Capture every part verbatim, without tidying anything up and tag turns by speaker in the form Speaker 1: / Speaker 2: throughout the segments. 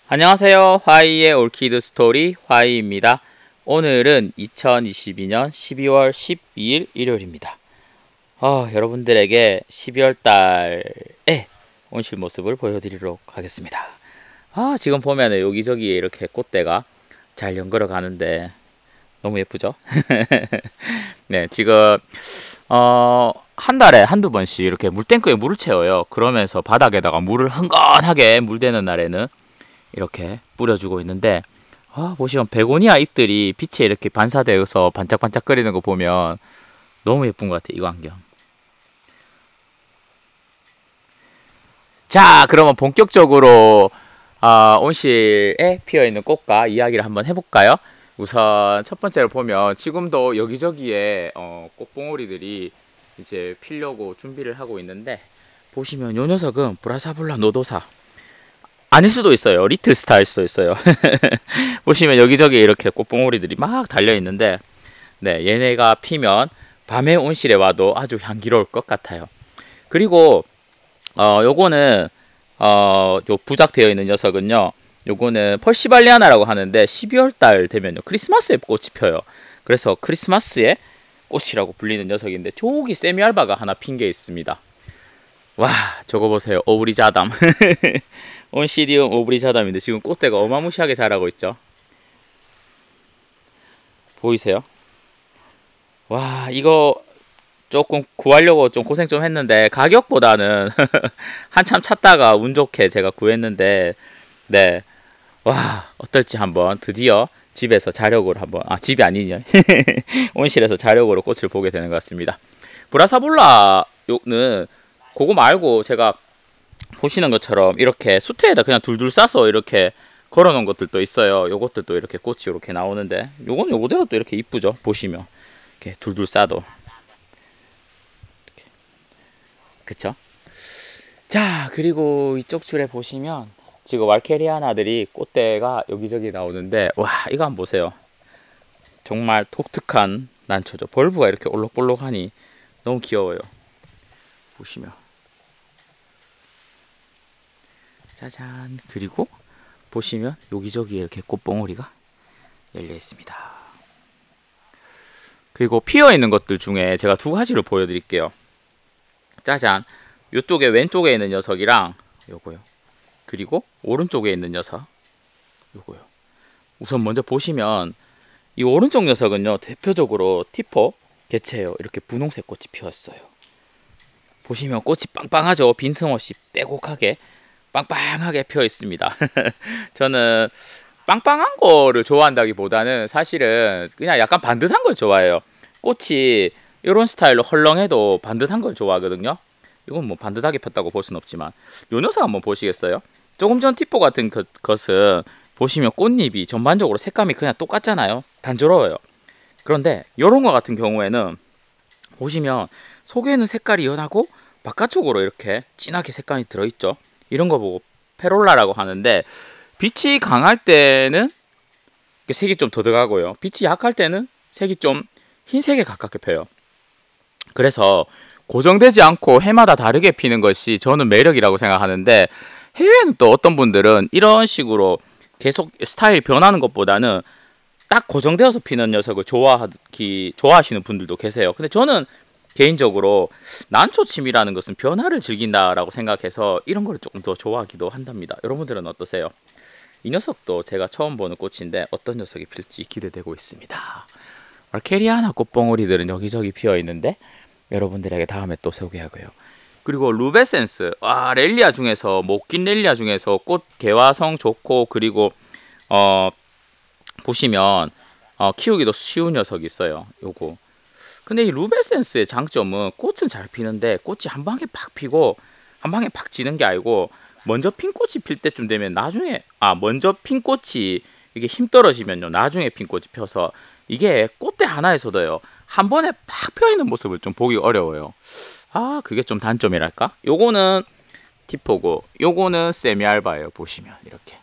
Speaker 1: 안녕하세요. 화이의 올키드 스토리 화이입니다. 오늘은 이천이십이년 십이월 십이일 일요일입니다. 어, 여러분들에게 십이월 달에 온실 모습을 보여드리도록 하겠습니다. 아, 지금 보면은 여기저기 이렇게 꽃대가 잘 연걸어 가는데 너무 예쁘죠? 네, 지금 어, 한 달에 한두 번씩 이렇게 물탱크에 물을 채워요. 그러면서 바닥에다가 물을 흥건하게 물대는 날에는 이렇게 뿌려주고 있는데, 아, 보시면 베고니아 잎들이 빛에 이렇게 반사되어서 반짝반짝거리는 거 보면 너무 예쁜 것 같아요. 이 광경. 자, 그러면 본격적으로 어, 온실에 피어있는 꽃과 이야기를 한번 해볼까요? 우선 첫 번째로 보면 지금도 여기저기에 어, 꽃봉오리들이 이제 피려고 준비를 하고 있는데, 보시면 요 녀석은 브라사불라 노도사 아닐 수도 있어요. 리틀 스타일 수도 있어요. 보시면 여기저기 이렇게 꽃봉오리들이 막 달려있는데, 네, 얘네가 피면 밤에 온실에 와도 아주 향기로울 것 같아요. 그리고 어, 요거는 어, 요 부작되어 있는 녀석은요, 요거는 펄시발리아나라고 하는데 십이월 달 되면요 크리스마스에 꽃이 펴요. 그래서 크리스마스의 꽃이라고 불리는 녀석인데, 저기 세미알바가 하나 핀 게 있습니다. 와, 저거 보세요. 오브리자담. 온시디움 오브리자담인데 지금 꽃대가 어마무시하게 자라고 있죠. 보이세요? 와, 이거 조금 구하려고 좀 고생 좀 했는데, 가격보다는 한참 찾다가 운 좋게 제가 구했는데, 네, 와, 어떨지 한번 드디어 집에서 자력으로 한번, 아, 집이 아니냐, 온실에서 자력으로 꽃을 보게 되는 것 같습니다. 브라사볼라는 그거 말고 제가 보시는 것처럼 이렇게 수태에다 그냥 둘둘 싸서 이렇게 걸어 놓은 것들도 있어요. 요것들도 이렇게 꽃이 이렇게 나오는데, 요건 요거대로 또 이렇게 이쁘죠. 보시면 이렇게 둘둘 싸도. 그쵸? 자, 그리고 이쪽 줄에 보시면 지금 왈케리아나들이 꽃대가 여기저기 나오는데, 와, 이거 한번 보세요. 정말 독특한 난초죠. 벌브가 이렇게 올록볼록하니 너무 귀여워요. 보시면 짜잔. 그리고 보시면 여기저기 이렇게 꽃봉오리가 열려 있습니다. 그리고 피어 있는 것들 중에 제가 두 가지를 보여드릴게요. 짜잔. 이쪽에 왼쪽에 있는 녀석이랑 요거요. 그리고 오른쪽에 있는 녀석 요거요. 우선 먼저 보시면 이 오른쪽 녀석은요, 대표적으로 티포 개체예요. 이렇게 분홍색 꽃이 피었어요. 보시면 꽃이 빵빵하죠. 빈틈없이 빼곡하게 빵빵하게 피어 있습니다. 저는 빵빵한 거를 좋아한다기보다는 사실은 그냥 약간 반듯한 걸 좋아해요. 꽃이 이런 스타일로 헐렁해도 반듯한 걸 좋아하거든요. 이건 뭐 반듯하게 폈다고 볼 수는 없지만, 요 녀석 한번 보시겠어요? 조금 전 티포 같은 것, 것은 보시면 꽃잎이 전반적으로 색감이 그냥 똑같잖아요. 단조로워요. 그런데 요런 거 같은 경우에는 보시면 속에는 색깔이 연하고 바깥쪽으로 이렇게 진하게 색감이 들어있죠. 이런 거 보고 페롤라라고 하는데, 빛이 강할 때는 색이 좀 더 들어가고요, 빛이 약할 때는 색이 좀 흰색에 가깝게 펴요. 그래서 고정되지 않고 해마다 다르게 피는 것이 저는 매력이라고 생각하는데, 해외에는 또 어떤 분들은 이런 식으로 계속 스타일 변하는 것보다는 딱 고정되어서 피는 녀석을 좋아하기, 좋아하시는 분들도 계세요. 근데 저는 개인적으로 난초침이라는 것은 변화를 즐긴다라고 생각해서 이런 거를 조금 더 좋아하기도 한답니다. 여러분들은 어떠세요? 이 녀석도 제가 처음 보는 꽃인데 어떤 녀석이 필지 기대되고 있습니다. 왈케리아나 꽃봉오리들은 여기저기 피어 있는데 여러분들에게 다음에 또 소개하고요. 그리고 루베센스, 와, 렐리아 중에서, 목긴 렐리아 중에서 꽃 개화성 좋고, 그리고 어 보시면 어, 키우기도 쉬운 녀석이 있어요. 요거. 근데 이 루베센스의 장점은 꽃은 잘 피는데 꽃이 한 방에 팍 피고 한 방에 팍 지는 게 아니고, 먼저 핀 꽃이 필 때쯤 되면 나중에, 아, 먼저 핀 꽃이 이게 힘 떨어지면요, 나중에 핀 꽃이 펴서 이게 꽃대 하나에서도요, 한 번에 팍 펴 있는 모습을 좀 보기 어려워요. 아, 그게 좀 단점이랄까? 요거는 티포고 요거는 세미알바예요. 보시면 이렇게.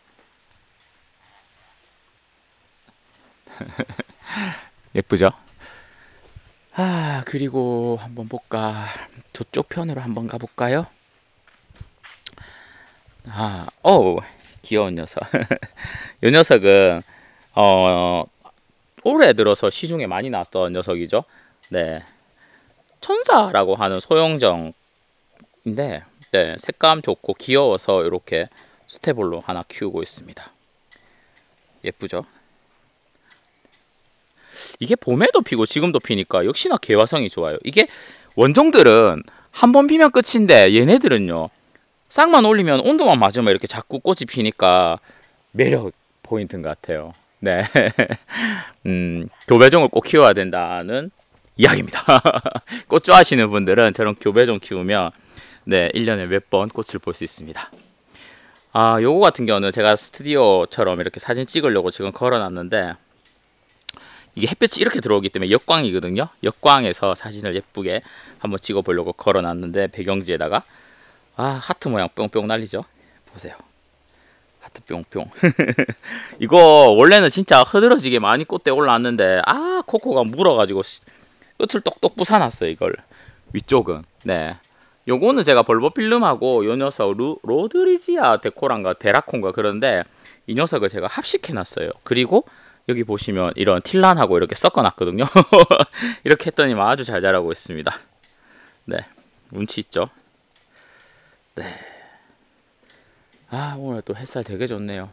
Speaker 1: 예쁘죠? 아, 그리고 한번 볼까? 저쪽 편으로 한번 가볼까요? 아, 오, 귀여운 녀석. 이 녀석은 어 올해 들어서 시중에 많이 나왔던 녀석이죠. 네, 천사라고 하는 소형정인데, 네, 색감 좋고 귀여워서 이렇게 스테볼로 하나 키우고 있습니다. 예쁘죠? 이게 봄에도 피고 지금도 피니까 역시나 개화성이 좋아요. 이게 원종들은 한 번 피면 끝인데 얘네들은요, 싹만 올리면 온도만 맞으면 이렇게 자꾸 꽃이 피니까 매력 포인트인 것 같아요. 네. 음, 교배종을 꼭 키워야 된다는 이야기입니다. 꽃 좋아하시는 분들은 저런 교배종 키우면 네, 일 년에 몇 번 꽃을 볼 수 있습니다. 아, 요거 같은 경우는 제가 스튜디오처럼 이렇게 사진 찍으려고 지금 걸어놨는데, 이게 햇볕이 이렇게 들어오기 때문에 역광이거든요. 역광에서 사진을 예쁘게 한번 찍어 보려고 걸어놨는데, 배경지에다가 아, 하트 모양 뿅뿅 날리죠. 보세요. 하트 뿅뿅. 이거 원래는 진짜 흐드러지게 많이 꽃대 올라왔는데, 아, 코코가 물어가지고 끝을 똑똑 부사놨어요, 이걸. 위쪽은. 네. 요거는 제가 벌버필름하고 요 녀석 루, 로드리지아 데코란가 데라콘가 그런데, 이 녀석을 제가 합식해놨어요. 그리고 여기 보시면 이런 틸란하고 이렇게 섞어놨거든요. 이렇게 했더니 아주 잘 자라고 있습니다. 네, 운치 있죠. 네. 아, 오늘 또 햇살 되게 좋네요.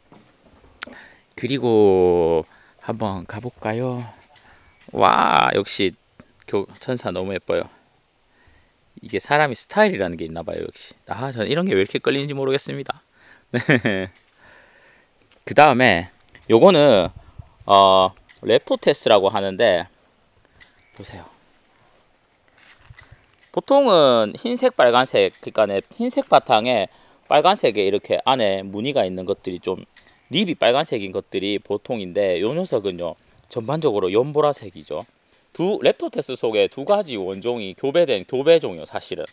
Speaker 1: 그리고 한번 가볼까요? 와, 역시 교, 천사 너무 예뻐요. 이게 사람이 스타일이라는 게 있나봐요, 역시. 아, 저는 이런 게 왜 이렇게 끌리는지 모르겠습니다. 네. 그 다음에 요거는 어, 랩토테스라고 하는데, 보세요. 보통은 흰색, 빨간색, 그러니까 흰색 바탕에 빨간색에 이렇게 안에 무늬가 있는 것들이 좀 립이 빨간색인 것들이 보통인데, 요 녀석은요 전반적으로 연보라색이죠. 두 랩토테스 속에 두 가지 원종이 교배된 교배종이요, 사실은.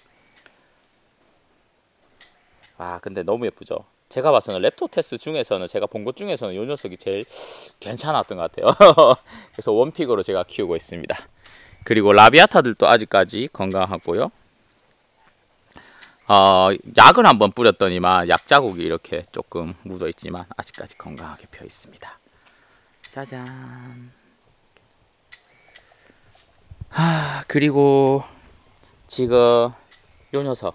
Speaker 1: 아, 근데 너무 예쁘죠. 제가 봐서는 랩토테스 중에서는, 제가 본 것 중에서는 요 녀석이 제일 괜찮았던 것 같아요. 그래서 원픽으로 제가 키우고 있습니다. 그리고 라비아타들도 아직까지 건강하고요. 어, 약을 한번 뿌렸더니만 약 자국이 이렇게 조금 묻어 있지만 아직까지 건강하게 펴 있습니다. 짜잔. 하, 그리고 지금 요 녀석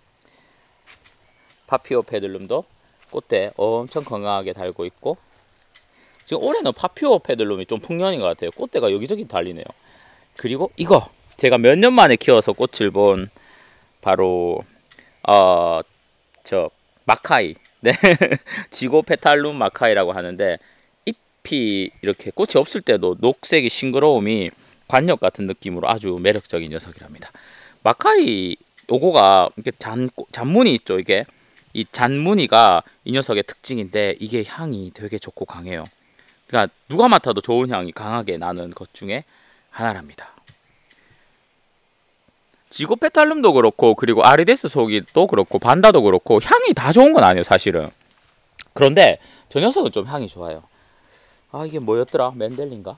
Speaker 1: 파피오 페들룸도 꽃대 엄청 건강하게 달고 있고, 지금 올해는 파피오 페들룸이 좀 풍년인 것 같아요. 꽃대가 여기저기 달리네요. 그리고 이거 제가 몇 년 만에 키워서 꽃을 본 바로 어 저 마카이, 네, 지고페탈룸 마카이라고 하는데, 잎이 이렇게 꽃이 없을 때도 녹색이 싱그러움이 관엽 같은 느낌으로 아주 매력적인 녀석이랍니다. 마카이 요거가 이렇게 잔 잔무늬 있죠. 이게 이 잔무늬가 이 녀석의 특징인데, 이게 향이 되게 좋고 강해요. 그러니까 누가 맡아도 좋은 향이 강하게 나는 것 중에 하나랍니다. 지고페탈룸도 그렇고, 그리고 아리데스 속이도 그렇고, 반다도 그렇고, 향이 다 좋은 건 아니에요, 사실은. 그런데 저 녀석은 좀 향이 좋아요. 아, 이게 뭐였더라? 맨델린가?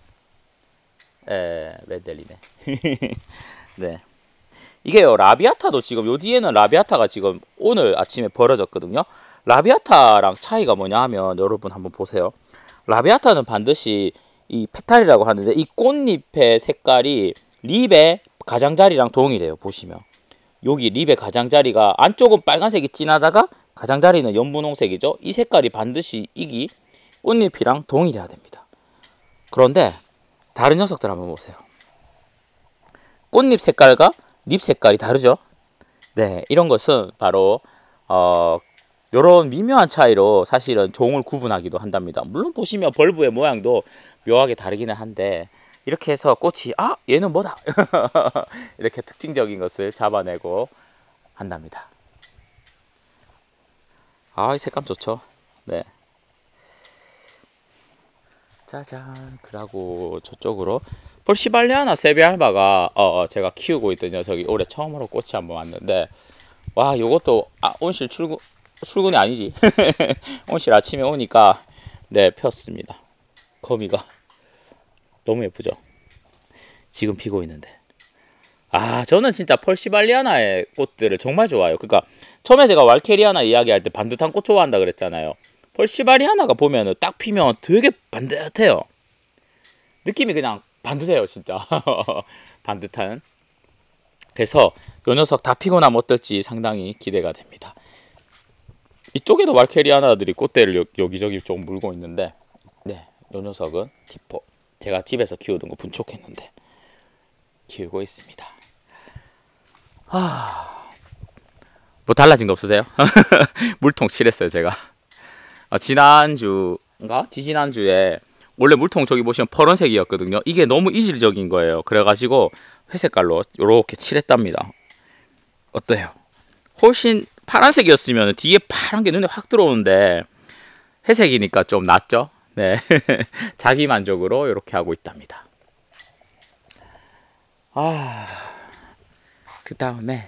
Speaker 1: 에, 맨델리네. 네. 이게요, 라비아타도 지금 요 뒤에는 라비아타가 지금 오늘 아침에 벌어졌거든요. 라비아타랑 차이가 뭐냐 하면, 여러분 한번 보세요. 라비아타는 반드시 이 페탈이라고 하는데, 이 꽃잎의 색깔이 립의 가장자리랑 동일해요. 보시면 여기 립의 가장자리가 안쪽은 빨간색이 진하다가 가장자리는 연분홍색이죠. 이 색깔이 반드시 이기 꽃잎이랑 동일해야 됩니다. 그런데 다른 녀석들 한번 보세요. 꽃잎 색깔과 립 색깔이 다르죠. 네, 이런 것은 바로 어 요런 미묘한 차이로 사실은 종을 구분하기도 한답니다. 물론 보시면 벌브의 모양도 묘하게 다르기는 한데, 이렇게 해서 꽃이 아, 얘는 뭐다 이렇게 특징적인 것을 잡아내고 한답니다. 아, 이 색감 좋죠. 네. 짜잔. 그리고 저쪽으로 폴시발리아나 세비알바가 어, 제가 키우고 있던 녀석이 올해 처음으로 꽃이 한번 왔는데, 와, 요것도 아, 온실 출근 출근이 아니지. 온실 아침에 오니까 네, 폈습니다. 거미가 너무 예쁘죠. 지금 피고 있는데, 아, 저는 진짜 펄시발리아나의 꽃들을 정말 좋아해요. 그러니까 처음에 제가 왈케리아나 이야기할 때 반듯한 꽃 좋아한다 그랬잖아요. 펄시발리아나가 보면은 딱 피면 되게 반듯해요. 느낌이 그냥 반듯해요, 진짜. 반듯한. 그래서 요 녀석 다 피고 나면 어떨지 상당히 기대가 됩니다. 이쪽에도 왈케리아나들이 꽃대를 여, 여기저기 좀 물고 있는데, 네, 요 녀석은 티포. 제가 집에서 키우던 거 분촉했는데 키우고 있습니다. 하... 뭐 달라진 거 없으세요? 물통 칠했어요, 제가. 아, 지난주인가? 지지난주에 원래 물통 저기 보시면 파란색이었거든요. 이게 너무 이질적인 거예요. 그래가지고 회색깔로 이렇게 칠했답니다. 어때요? 훨씬 파란색이었으면 뒤에 파란 게 눈에 확 들어오는데 회색이니까 좀 낫죠? 네. 자기 만족으로 이렇게 하고 있답니다. 아, 그 다음에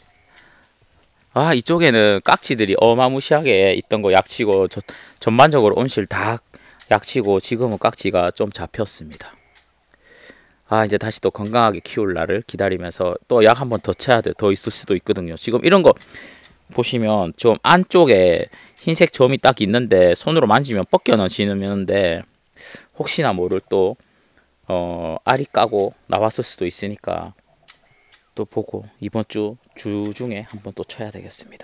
Speaker 1: 아, 이쪽에는 깍지들이 어마무시하게 있던 거 약치고 저, 전반적으로 온실 다 약치고 지금은 깍지가 좀 잡혔습니다. 아, 이제 다시 또 건강하게 키울 날을 기다리면서 또 약 한 번 더 쳐야 돼. 더 있을 수도 있거든요. 지금 이런 거 보시면 좀 안쪽에 흰색 점이 딱 있는데 손으로 만지면 벗겨지는데 혹시나 모를 또 어, 알이 까고 나왔을 수도 있으니까 또 보고 이번 주 주 중에 한번 또 쳐야 되겠습니다.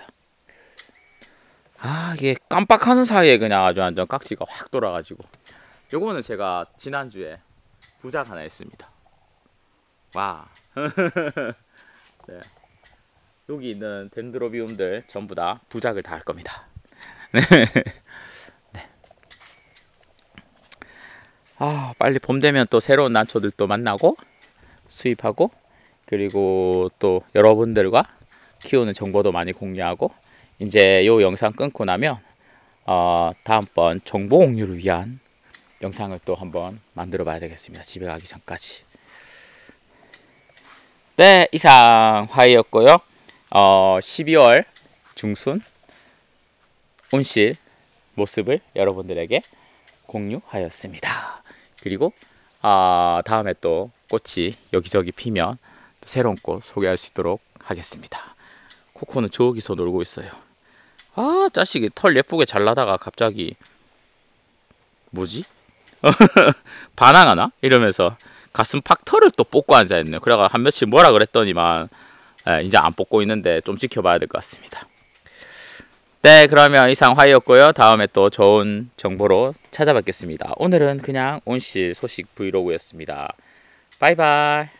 Speaker 1: 아, 이게 깜빡하는 사이에 그냥 아주 완전 깍지가 확 돌아가지고 요거는 제가 지난주에 부작 하나 했습니다. 와. 네. 여기 있는 덴드로비움들 전부 다 부작을 다 할 겁니다. 네. 네. 아, 빨리 봄 되면 또 새로운 난초들도 만나고 수입하고 그리고 또 여러분들과 키우는 정보도 많이 공유하고 이제 요 영상 끊고 나면 어, 다음번 정보 공유를 위한 영상을 또 한번 만들어 봐야 되겠습니다. 집에 가기 전까지. 네, 이상 화이였고요. 어, 십이월 중순 온실 모습을 여러분들에게 공유하였습니다. 그리고 어, 다음에 또 꽃이 여기저기 피면 또 새로운 꽃 소개할 수 있도록 하겠습니다. 코코는 저기서 놀고 있어요. 아, 자식이 털 예쁘게 잘라다가 갑자기 뭐지? 반항하나? 이러면서 가슴 팍 털을 또 뽑고 앉아있네요. 그래가 한 며칠 뭐라 그랬더니만 에, 이제 안 뽑고 있는데 좀 지켜봐야 될 것 같습니다. 네, 그러면 이상 화이였고요. 다음에 또 좋은 정보로 찾아뵙겠습니다. 오늘은 그냥 온실 소식 브이로그였습니다. 바이바이.